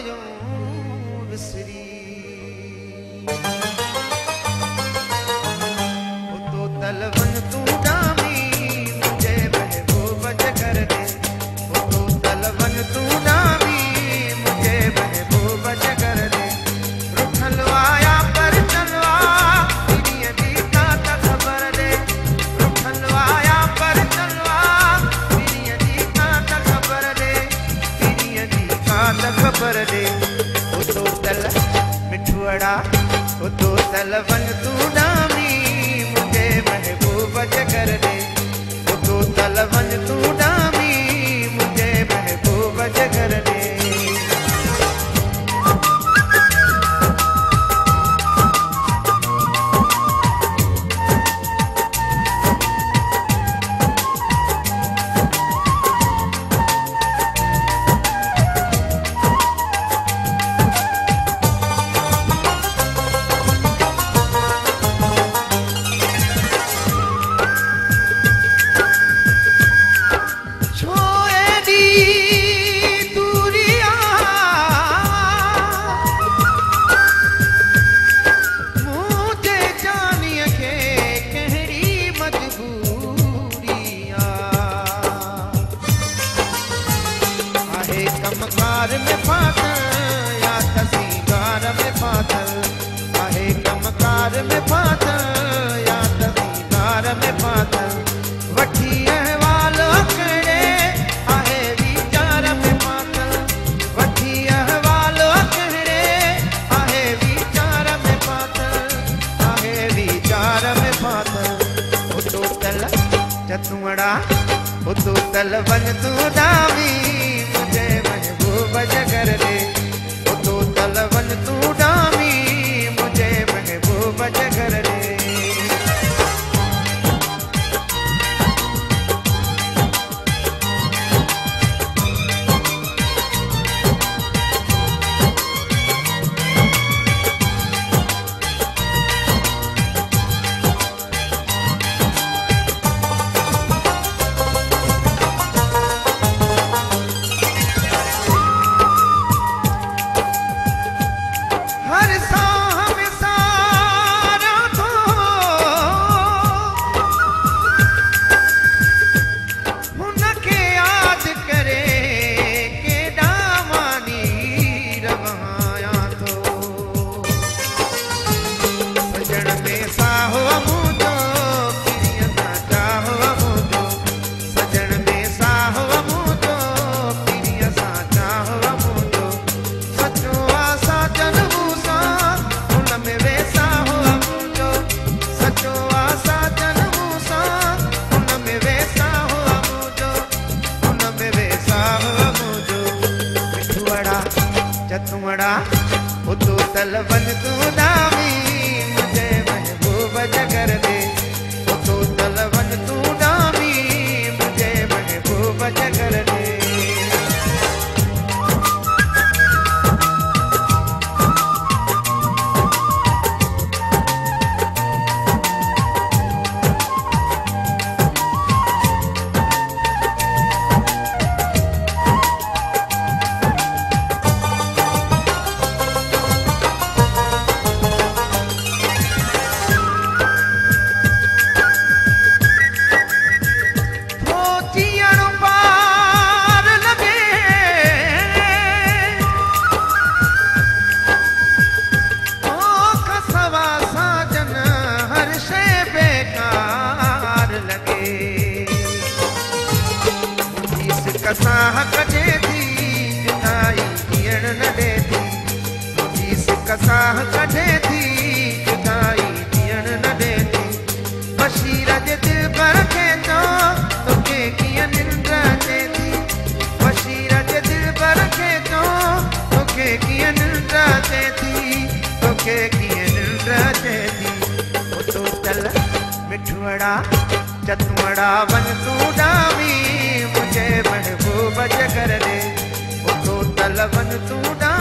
वयो विसरी तो तलवन तू डामी मुझे महबूब कर दे तो तलवन तू डामी मुझे महबूब कर दे रुखलवाया पर चलवा तेरी अदीका ता खबर दे रुखलवाया पर चलवा तेरी अदीका ता खबर दे तेरी अदीका ता खबर दे तो तल मिठुड़ा तो तलवन तू डामी मुझे महबूब कर दे तो तलवन तू डामी मुझे महबूब कर दे कमकार में फाथल या तसीगार में फाथल आहे कमकार में फाथल या तसीगार में फाथल वठी अहवाल अकड़े आहे वीचार में फाथल वठी अहवाल अकड़े आहे वीचार में फाथल आहे वीचार में फाथल तो तल चतुड़ा तो तलवन तू डामी मुझे महबूब कर दे तो तलवन तू डामी मुझे महबूब कर दे चतुड़ा तो तलवन तू डामी मुझे महबूब कर दे तो तलवन तू डामी मुझे महबूब कर दे कसाह कजे थी जुदाई जियण न दे थी जीस कसाह कजे थी जुदाई जियण न दे थी बशीर जे दिल पर खे तो के किया निंद अचे थी बशीर जे दिल पर खे तो के किया निंद अचे थी तो के किया निंद अचे थी तो चल मिठुड़ा चतुड़ा वन तू डामी मुझे महबूब कर दे तो तलवन तू डामी